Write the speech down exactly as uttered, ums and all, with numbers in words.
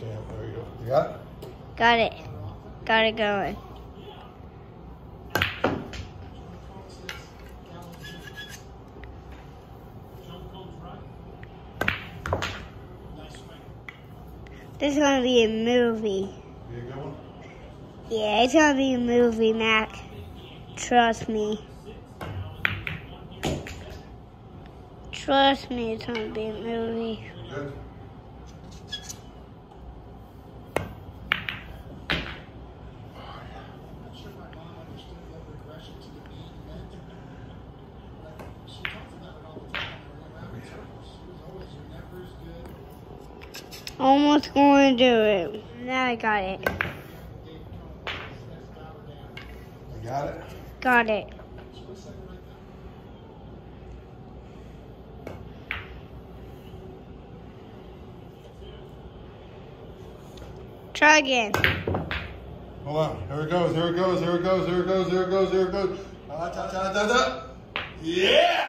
champ. There you go. You got it? Got it. Got it going. This is gonna be a movie. Be a good one? Yeah, it's gonna be a movie, Mac. Trust me. Trust me, it's gonna be a movie. Good. Almost going to do it. Now I got it. You got it? Got it. Try again. Hold on. Here it goes. Here it goes. Here it goes. Here it goes. Here it goes. Here it goes. Ah, ta, ta, ta, ta. Yeah!